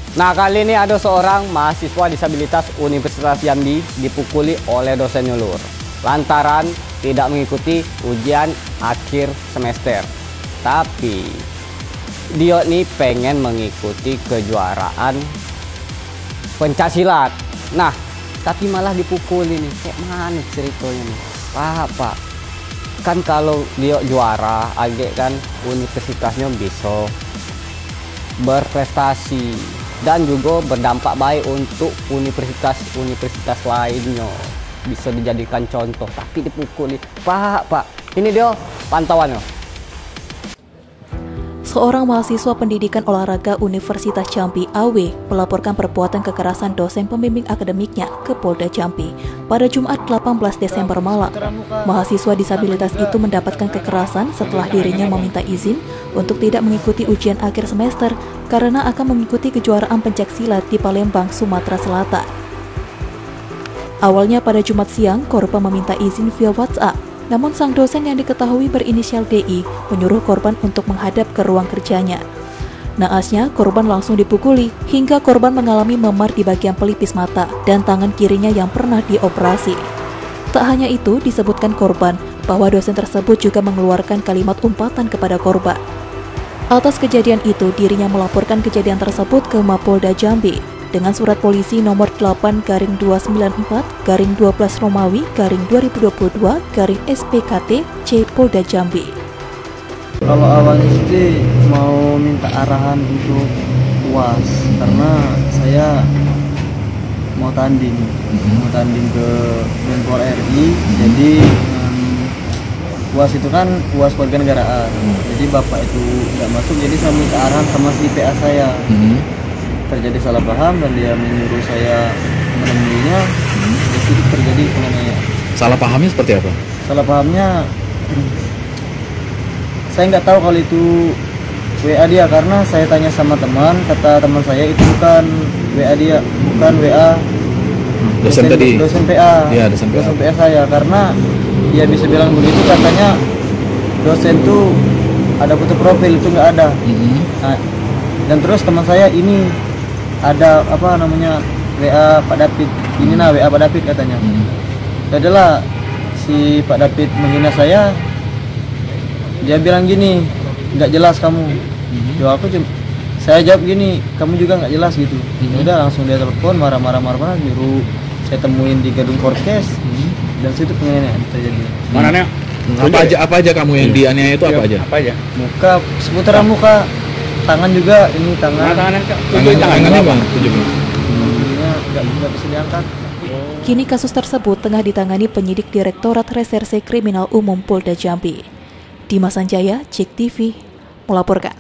Nah, kali ini ada seorang mahasiswa disabilitas Universitas Jambi dipukuli oleh dosen nyulur lantaran tidak mengikuti ujian akhir semester. Tapi dia nih pengen mengikuti kejuaraan pencaksilat. Nah, tapi malah dipukuli nih. Kayak mana ceritanya nih? Pak. Kan kalau dia juara, agak kan universitasnya bisa berprestasi dan juga berdampak baik untuk universitas lainnya, bisa dijadikan contoh. Tapi dipukuli, Pak, ini dia pantauannya. Seorang mahasiswa pendidikan olahraga Universitas Jambi AW melaporkan perbuatan kekerasan dosen pembimbing akademiknya ke Polda Jambi pada Jumat 18 Desember malam. Mahasiswa disabilitas itu mendapatkan kekerasan setelah dirinya meminta izin untuk tidak mengikuti ujian akhir semester karena akan mengikuti kejuaraan pencaksilat di Palembang, Sumatera Selatan. Awalnya pada Jumat siang, korban meminta izin via WhatsApp. Namun sang dosen yang diketahui berinisial DI menyuruh korban untuk menghadap ke ruang kerjanya. Naasnya, korban langsung dipukuli hingga korban mengalami memar di bagian pelipis mata dan tangan kirinya yang pernah dioperasi. Tak hanya itu, disebutkan korban bahwa dosen tersebut juga mengeluarkan kalimat umpatan kepada korban. Atas kejadian itu, dirinya melaporkan kejadian tersebut ke Mapolda Jambi dengan surat polisi nomor 8-294-12 Romawi-2022-SPKT C Polda Jambi. Kalau awalnya sih mau minta arahan untuk UAS karena saya mau tanding ke Menpora RI. Jadi UAS itu kan UAS kewarganegaraan. Jadi bapak itu nggak masuk, jadi saya minta arahan sama si PA saya. Terjadi salah paham dan dia menyuruh saya menemuinya. Di situ terjadi penganiayaan. Salah pahamnya seperti apa? Salah pahamnya saya nggak tahu kalau itu WA dia, karena saya tanya sama teman, kata teman saya itu bukan WA dia, bukan WA dosen tadi, dosen PA. Ya, dosen PA saya, karena dia bisa bilang begitu, katanya dosen tuh ada foto profil, itu nggak ada. Nah, dan terus teman saya ini ada apa namanya WA Pak David, ini WA Pak David katanya. Adalah si Pak David menghina saya, dia bilang gini, nggak jelas kamu. Saya jawab gini, kamu juga nggak jelas gitu. Udah langsung dia telepon marah-marah nyuruh saya temuin di gedung Korkes. Dan situ penganiayaan terjadi. Mananya? Apa aja kamu yang dianiaya itu apa aja? Muka, seputaran muka, tangan juga, ini tangan. Tangannya bang, nggak bisa diangkat. Kini kasus tersebut tengah ditangani penyidik Direktorat Reserse Kriminal Umum Polda Jambi. Dimas Sanjaya, JEK TV, melaporkan.